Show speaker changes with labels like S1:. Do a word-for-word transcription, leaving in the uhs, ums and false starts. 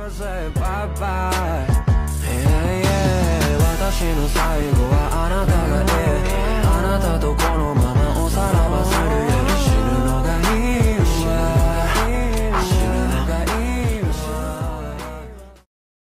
S1: say bye bye、yeah, yeah、私の最後は